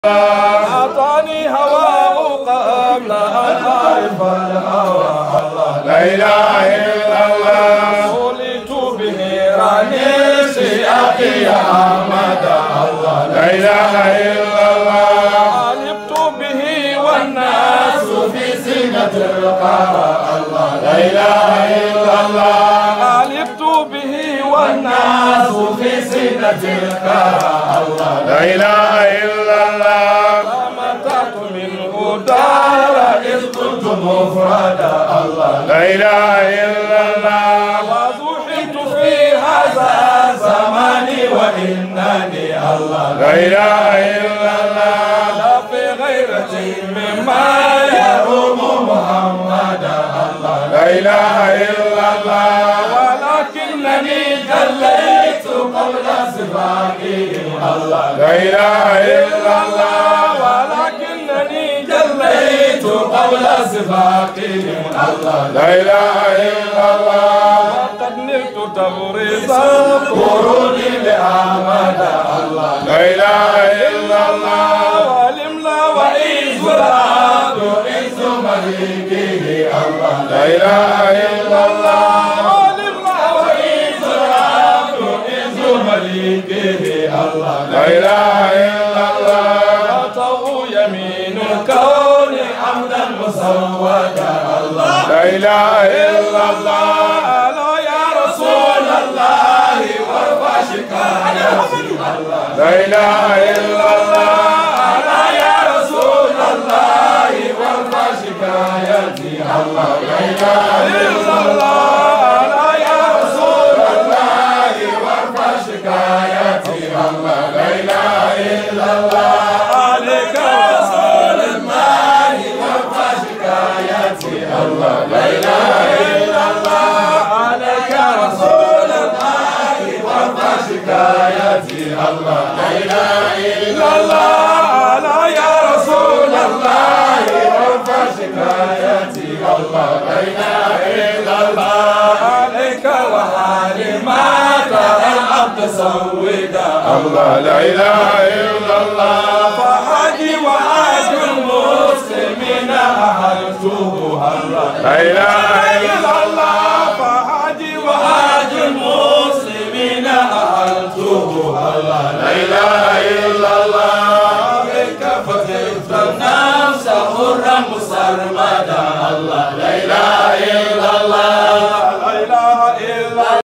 أعطاني هواه قبل أن أعرف الهوى. لا إله إلا الله. ولدت بنيران سياقي أحمد. لا إله إلا الله. علمت به والناس في زينة القرى. لا إله إلا الله. علمت به والناس في زينة القرى. لا إله إلا الله. فمتعت منه دار إذ كنت مفردا. لا إله إلا الله. وضحيت في هذا الزمان وإنني لا إله إلا الله. لا في غيرة مما يروم محمدا. لا إله إلا الله. ولكنني جليت قبل سباقه. لا إله إلا الله. ولكنني جليت قبل سباقه. لا إله إلا الله. وقد نلت تبريز القرون لأحمد. لا إله إلا الله. والإملا وعيز العبد عز مليكه. لا إله إلا الله. والإملا وعيز العبد عز مليكه. لا إله إلا الله. أعطاه يمين الكون حمدا مسودا. لا إله إلا الله. ألا يا رسول الله وارفع شكايتي. لا إله إلا الله. ألا يا رسول الله وارفع شكايتي. لا إله إلا الله. ألا يا رسول الله وارفع شكايتي. لا إله إلا الله. عليك رسول الله وارفع شكايتي. لا إله إلا الله. عليك رسول الله وارفع شكايتي. لا إله إلا الله. ألا يا رسول الله وارفع شكايتي. لا إله إلا الله. عليك وحال ما ترى الأرض سودا. لا إله إلا الله. فحاجي وحاج المسلمين أهلته. لا إله